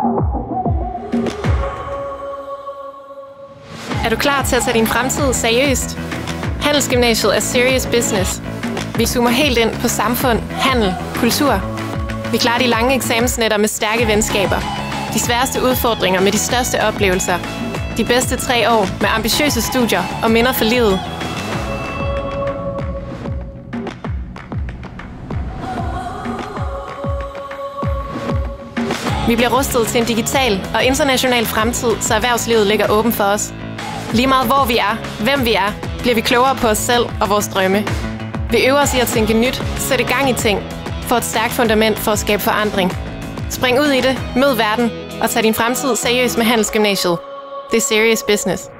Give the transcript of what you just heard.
Er du klar til at tage din fremtid seriøst? Handelsgymnasiet er serious business. Vi zoomer helt ind på samfund, handel, kultur. Vi klarer de lange eksamensnætter med stærke venskaber. De sværeste udfordringer med de største oplevelser. De bedste 3 år med ambitiøse studier og minder for livet. Vi bliver rustet til en digital og international fremtid, så erhvervslivet ligger åben for os. Lige meget hvor vi er, hvem vi er, bliver vi klogere på os selv og vores drømme. Vi øver os i at tænke nyt, sætte gang i ting, få et stærkt fundament for at skabe forandring. Spring ud i det, mød verden og tag din fremtid seriøst med Handelsgymnasiet. Det er serious business.